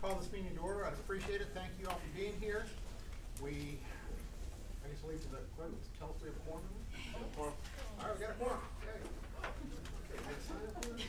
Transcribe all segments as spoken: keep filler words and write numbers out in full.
Call this meeting to order. I'd appreciate it. Thank you all for being here. We, I guess, leave to the clerk to tell us we have a quorum. All right, we got a quorum. Okay. Okay, next sign up here.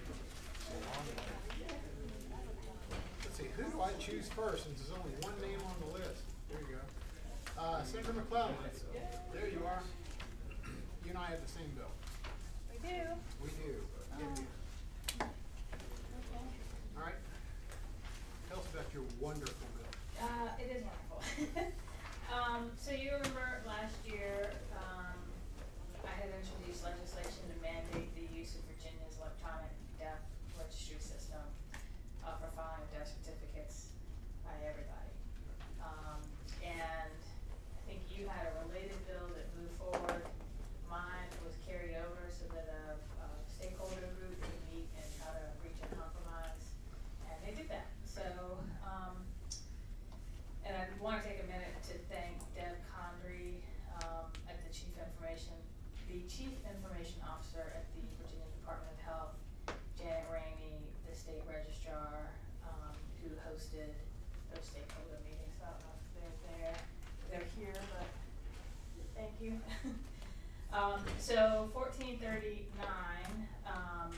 Let's see, who do I choose first since there's only one name on the list? There you go. Uh, Senator McClellan. There you are. You and I have the same bill. We do. We do. Oh. Yeah, Okay. all right. Tell us about your wonderful bill. Uh, it is wonderful. um, so you remember last year, um, I had introduced legislation to mandate the use of Virginia's electronic death registry system uh, for filing of death certificates by everybody. Um, and I think you had a related bill that moved forward. Mine was carried over so that a, a stakeholder group could meet and try to reach a compromise, and they did that. So, um, and I want to take a minute to thank Deb Condry um, at the Chief Information, the Chief Information Officer at the Virginia Department of Health, Janet Ramey, the State Registrar, um, who hosted those stakeholder meetings. I don't know if they're there, they're here, but thank you. Um, so fourteen thirty-nine um,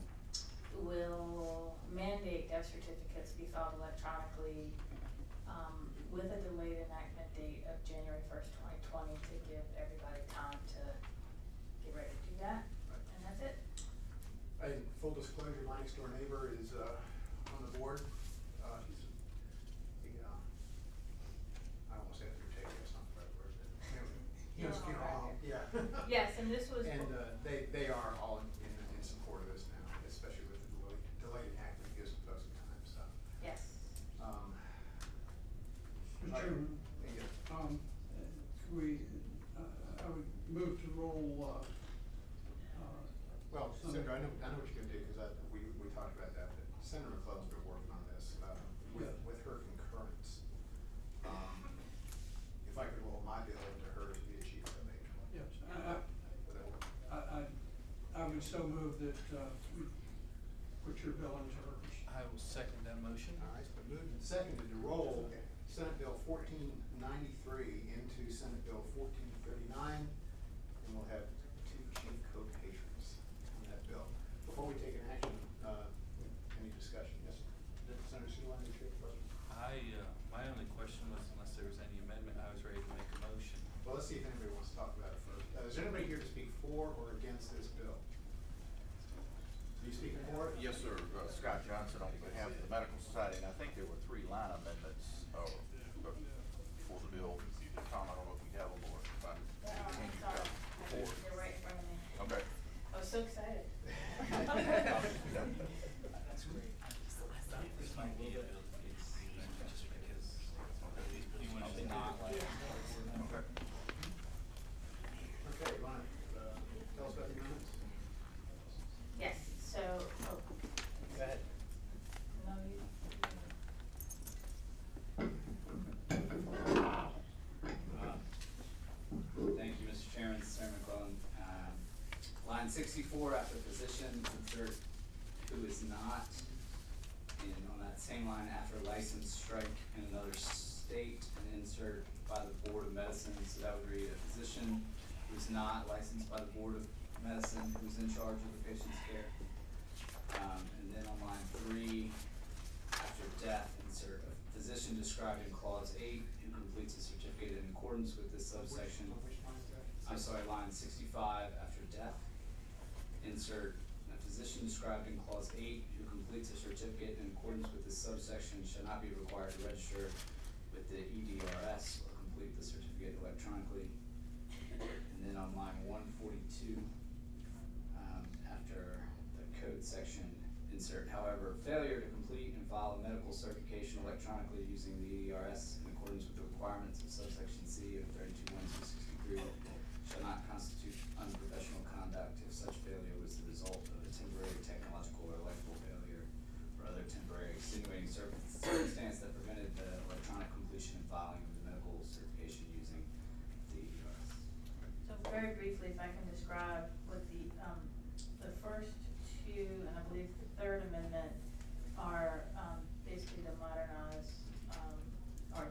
will mandate death certificates be filed electronically um, with a delayed enactment date of January first, twenty twenty to give everybody time to get ready to do that. Right. And that's it. In full disclosure, my next door neighbor is uh, on the board. Uh, he's he, uh, I don't want to say that they're taking, that's not the right word. But anyway, he was You're on funeral home. record. Yeah. Yes, and this was. And uh, they they are all in, in, in support of this now, especially with the delayed, delayed enactment gives them folks some time. So. Yes. Um, Mister Chairman, yeah. um, could we, uh, I would move to roll, uh, uh. Well, some- Senator, I know I know what you're gonna do because we we talked about that. But Senator McClellan's been working on this uh, with Yeah. with her concurrence. Um, if I could roll my bill into her to be the chief of the major. Yes, I, Would that work? I, I, I would so move that, uh, we put your bill into hers. I will second that motion. All right, it's been moved and seconded to roll Senate Bill fourteen ninety-three into Senate Bill fourteen thirty-nine, and we'll have two chief co-patrons on that bill. Before we take an action, uh, any discussion? Yes, Senator Sewell, any question? I, uh, my only question was unless there was any amendment, I was ready to make a motion. Well, let's see if anybody wants to talk about it first. Uh, is there anybody here to speak for or against this bill? Are you speaking for it? Yes, sir. Uh, Scott Johnson on behalf of the Medical Society, and I think there were three line amendments uh, for the bill. Tom, I don't know if we have them or if I Yeah, um, can you sorry. have before. They're right in front of me. Okay. I was so excited. That's great. This might be a bill that needs, just because you want to not like. Okay. Okay, you want to uh, tell us about the amendments? Yes, so, oh. Go ahead. No, you. Thank you, Mister Chairman, Senator McClellan. Um, line sixty-four, after physician, insert who is not. And on that same line, after license, strike in another state and insert by the Board of Medicine. So that would read a physician who's not licensed by the Board of Medicine, who's in charge of the patient's care. Um, and then on line three, after death, insert a physician described in clause eight who completes a certificate in accordance with this subsection. On which line is that? I'm sorry, line sixty-five, after death, insert a physician described in clause eight who completes a certificate in accordance with this subsection shall not be required to register with the E D R S or complete the certificate electronically. And then on line one forty-two, um, after the code section, insert, however, failure to complete and file a medical certification electronically using the E D R S in accordance with the requirements of subsection C of thirty-two one two sixty-three shall not constitute unprofessional conduct if such failure was the result of a temporary technological or electrical failure or other temporary extenuating circumstance that prevented the electronic completion and filing of the medical certification using the E D R S. So very briefly, if I can describe what the, um, the first two, and I believe the third amendment are, um, basically to modernize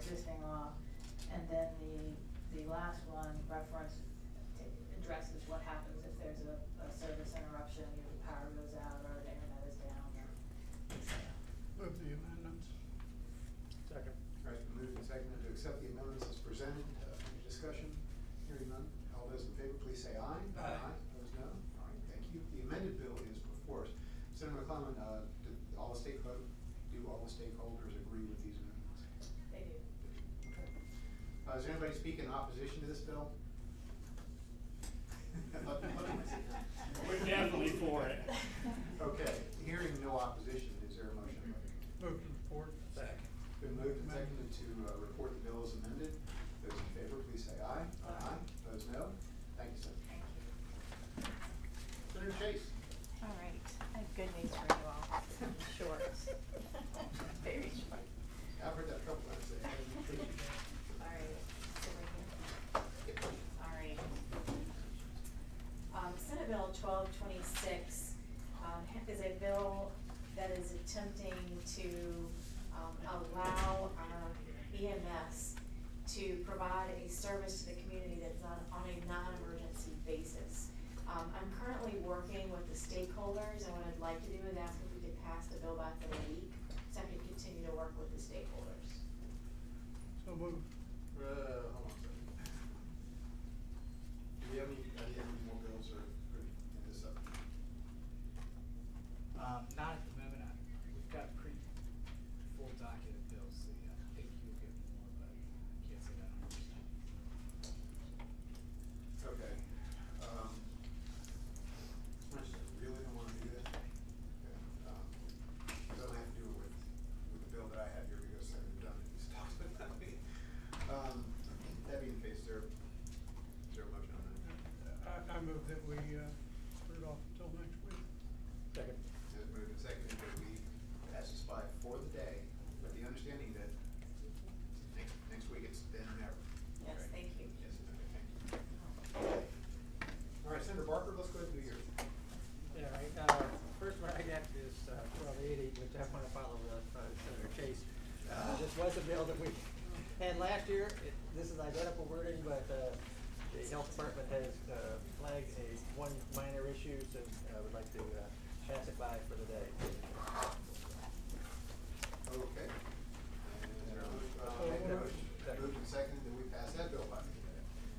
existing law. And then the, the last one reference addresses what happens if there's a, a service interruption, either the power goes out or the internet is down or. Move the amendments. Second. All right, it's been moved and seconded to accept the amendments as presented. Uh, any discussion? Hearing none. All those in favor, please say aye. Aye. Opposed, no. All right, thank you. The amended bill is before us. Senator McClellan, uh, do all the stakeholders, do all the stakeholders agree with these amendments? They do. Okay. Uh, is there anybody speak in opposition to this bill? We're definitely for it. Okay, hearing no opposition, is there a motion? Move to report. Second. Been moved and seconded to uh, report the bill as amended. Those in favor, please say aye. Aye. Opposed, no. Thank you, Senator. Thank you. Senator Chase. All right, I have good news for you all. Short. Very short. I've heard that a couple times. All right, so right here. All right. Um, Senate Bill twelve twenty-six, um, is a bill that is attempting to, um, allow our E M S to provide a service to the community that's on, on a non-emergency basis. Um, I'm currently working with the stakeholders, and what I'd like to do is ask if we could pass the bill by for a week, so I can continue to work with the stakeholders. So moved. Uh, hold on a second. Do we have any, idea how many more bills are in this up? Um, not at the moment, I, we've got a pretty full docket of bills, so yeah, I think you'll get more, but I can't say that one hundred percent. Okay. Um, I just really don't wanna do this. Okay. Um, doesn't have to do with, with the bill that I have here because Senator Dunn has talked about me. Um, that being the case, there, is there a motion on that? I, I move that we, uh, put it off until next week. Second. It's moved and seconded that we pass this by for the day, with the understanding that next, next week it's then or never. Yes, Okay. thank you. Yes, okay, thank you. All right, Senator Barker, let's go ahead and do yours. Yeah, right, uh, first one I got is, uh, twelve eighty, which I wanna follow, uh, Senator Chase. Uh, this was a bill that we had last year. It, this is identical wording, but, uh, the health department has, uh, flagged a, one minor issue, so I would like to, uh, pass it by for the day. Okay. And is there a motion? Uh, So make a moved. motion. Moved and seconded that we pass that bill by today.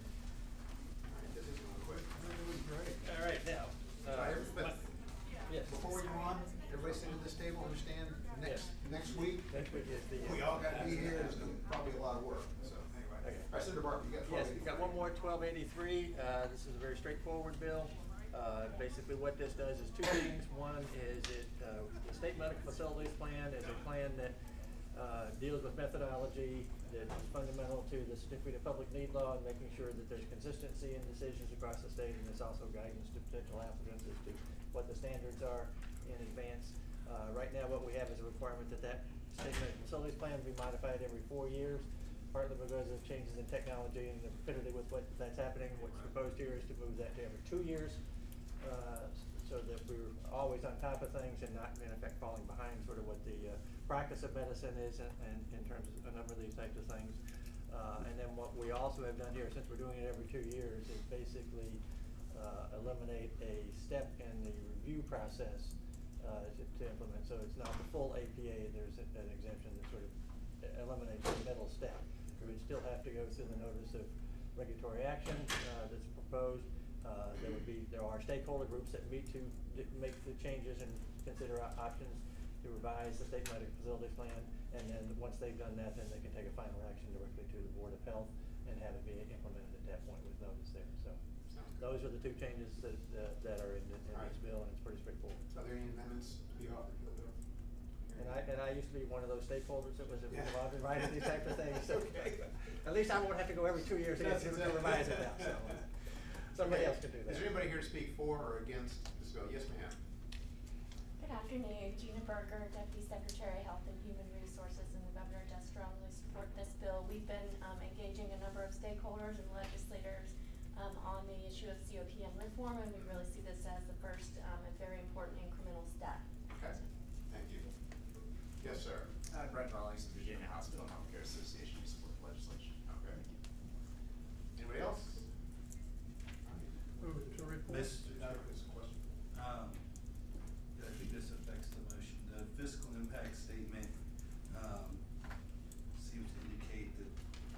All right, this is going quick. That was great. All right, now, All uh, right, everybody- yes. Before we go on, everybody sitting at this table understand next, Yes. next week, Next week is the. uh, we all gotta be here, it's gonna probably be a lot of work, so anyway. Okay. All right, Senator Barker, you got twelve Yes, eighty-three. we've got one more, twelve eighty-three, uh, this is a very straightforward bill. Uh, basically what this does is two things. One is it, uh, the state medical facilities plan is a plan that, uh, deals with methodology that is fundamental to the certificate of public need law and making sure that there's consistency in decisions across the state, and it's also guidance to potential applicants as to what the standards are in advance. Uh, right now, what we have is a requirement that that state medical facilities plan be modified every four years, partly because of changes in technology and the rapidity with what that's happening. What's proposed here is to move that to every two years, uh, so that we're always on top of things and not, in effect, falling behind sort of what the uh, practice of medicine is in, in, in terms of a number of these types of things. Uh, and then what we also have done here, since we're doing it every two years, is basically uh, eliminate a step in the review process uh, to, to implement. So it's not the full A P A, there's a, an exemption that sort of eliminates the middle step. We'd still have to go through the notice of regulatory action uh, that's proposed. Uh, there would be, there are stakeholder groups that meet to d- make the changes and consider op- options to revise the state medical facilities plan. And then once they've done that, then they can take a final action directly to the Board of Health and have it be implemented at that point with notice there. So those are the two changes that, uh, that are in, the, in this bill, and it's pretty straightforward. Are there any amendments to be offered to the bill? And I, and I used to be one of those stakeholders that was Yeah. involved in writing these types of things, so. Okay. At least I won't have to go every two years to That's get to exactly- revise it now, so. Somebody Okay. else can do that. Is there anybody here to speak for or against this bill? Yes, ma'am. Good afternoon, Gina Berger, Deputy Secretary, Health and Human Resources, and the Governor does strongly support this bill. We've been um, engaging a number of stakeholders and legislators um, on the issue of C O P M reform, and we really see this as the first um, and very important incremental step. Okay, thank you. Yes, sir. Uh, Brett Rawlings, Virginia Hospital and Healthcare Association, Mister That is a question. Um, I think this affects the motion. The fiscal impact statement, um, seems to indicate that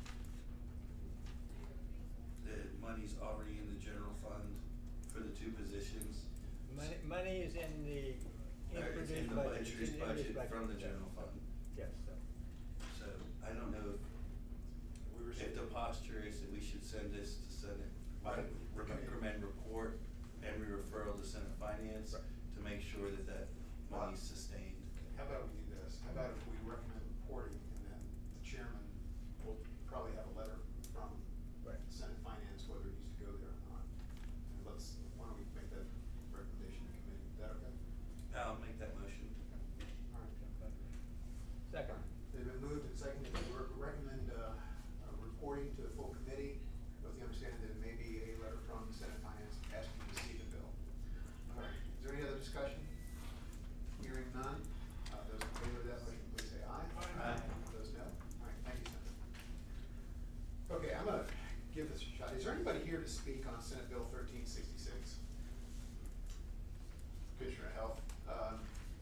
that money's already in the general fund for the two positions. Money, money is in the Or it's in introduced the budget. It's introduced in the budget introduced from the yes. general fund. Yes, so. So I don't know We were if the posture is that we should send this to Senate, Right. recommend report and re-referral to Senate Finance Right. to make sure that that money's sustained. How about we do this? How about if we recommend reporting and then the chairman will probably have a letter from Right. Senate Finance, whether it needs to go there or not. And let's, why don't we make that recommendation to committee? Is that okay? I'll make that motion. All right. Second. They've been moved and seconded to re- recommend, uh, uh, reporting to the full committee with the understanding that it may be a letter from Senate Finance asking to see the bill. All right, is there any other discussion? Hearing none, uh, those in favor of that motion, please say aye. Aye. Those no? All right, thank you, Senator. Okay, I'm gonna give this a shot. Is there anybody here to speak on Senate Bill thirteen sixty-six? Commissioner of Health, um,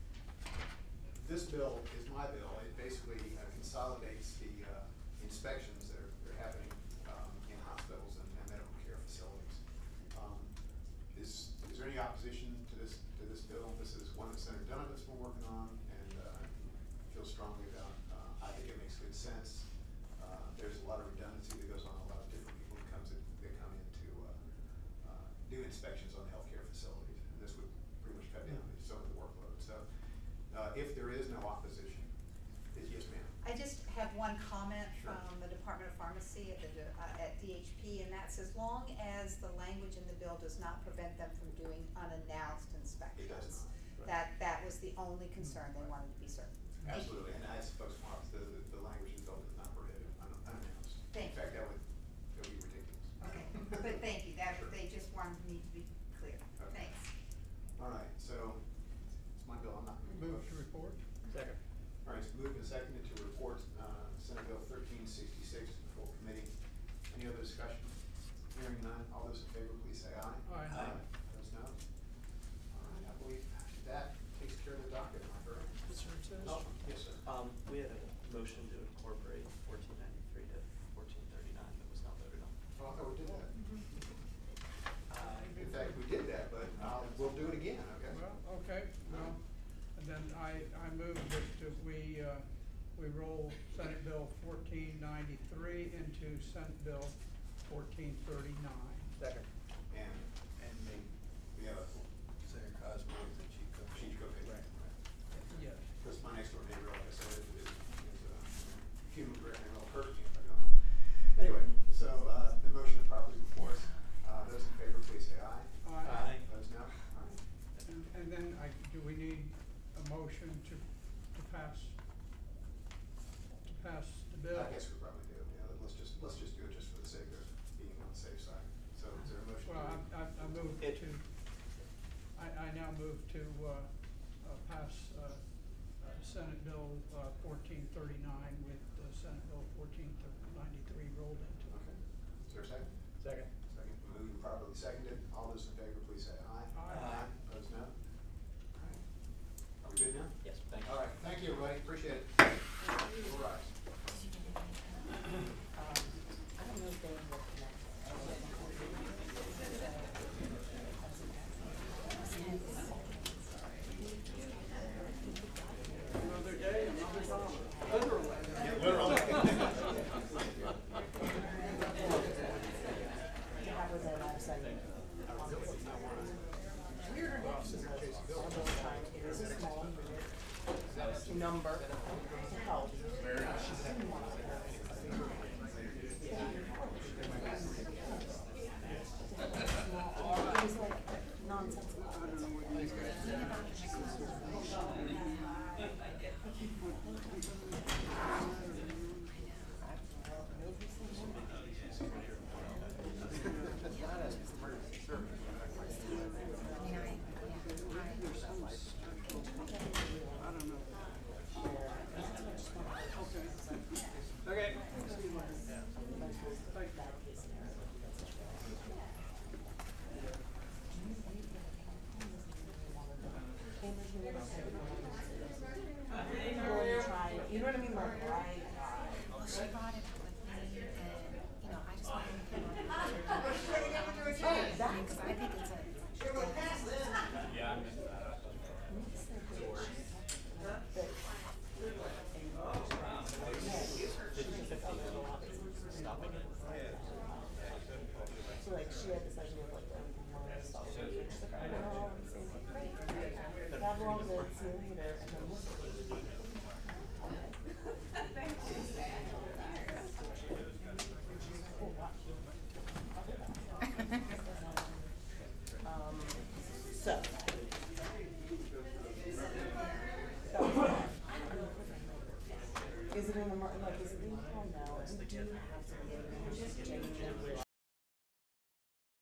this bill is my bill. It basically uh, consolidates the, uh, inspections that are, that are happening, um, in hospitals and, and medical care facilities. Um, is, is there any opposition to this, to this bill? This is one that Senator Donovan's been working on and, uh, feels strongly about. Uh, I think it makes good sense. Uh, there's a lot of redundancy that goes on, a lot of different people that comes in, that come in to, uh, uh, do inspections on healthcare facilities. And this would pretty much cut down some of the workload. So, uh, if there is no opposition, is yes, ma'am. I just have one comment Sure. from the Department of Pharmacy at the, uh, at D H P, and that's as long as the language in the bill does not prevent them from doing unannounced inspections. It does not, right. That, that was the only concern they wanted to be certain. Thank you. Absolutely, and as folks from office, the, the, the language in the bill does not prohibit un- unannounced. Thank In fact, that would, that would be ridiculous. Okay, but thank you, that, Sure. they just wanted me to be clear. Okay. Thanks. All right, so, it's my bill, I'm not gonna Move move. to report. Second. All right, it's moved and seconded to report, uh, Senate Bill thirteen sixty-six to the full committee. Any other discussion? Hearing none, all those in favor, please say aye. Aye. Aye. Those no? All right, I believe that takes care of the docket, am I correct? Oh, yes, sir. Um, we had a motion to incorporate fourteen ninety-three to fourteen thirty-nine that was not voted on. Oh, I thought we did that. Uh, in fact, we did that, but, uh, we'll do it again, okay? Well, okay, well, and then I, I move that that we, uh, we roll Senate Bill fourteen ninety-three into Senate Bill fourteen thirty-nine. Second. And, And make we have a Senator Cosmo as the chief cook. chief cook. Right. Yes. Because my next door neighbor, like I said, is, is, is a human director, and it'll hurt me if I go home. Anyway, so, uh, the motion is properly before us. Uh, those in favor, please say aye. Aye. Those no? All right. And, and then I, do we need a motion to, to pass, to pass the bill? I guess we probably do, yeah, let's just, let's just do it just for the sake of being on the safe side. So is there a motion? Well, I, to- I, I move It- to, I, I now move to, uh, uh, pass, uh, uh, Senate Bill, uh, fourteen thirty-nine with, uh, Senate Bill fourteen ninety-three rolled into it. Okay, is there a second? Second. Second, moved and properly seconded, all those in favor, please say aye. Aye. Aye. Those no? All right. Are we good now? Yes, thank you. All right, thank you, everybody, appreciate it. All rise. Another day, another dollar. seemed like right guy. Well, she brought it up with me, and, you know, I just wanted to get on the Oh, that's. because I think it's a. Yeah, I missed that. Stopping it. So like she had this idea of like a stop. She's like, I know, I'm saying, great. Have long to see you later, and then look at it. Um, so. Is it in the, mar- like, is it in the, oh no, we do have to be able to just change it with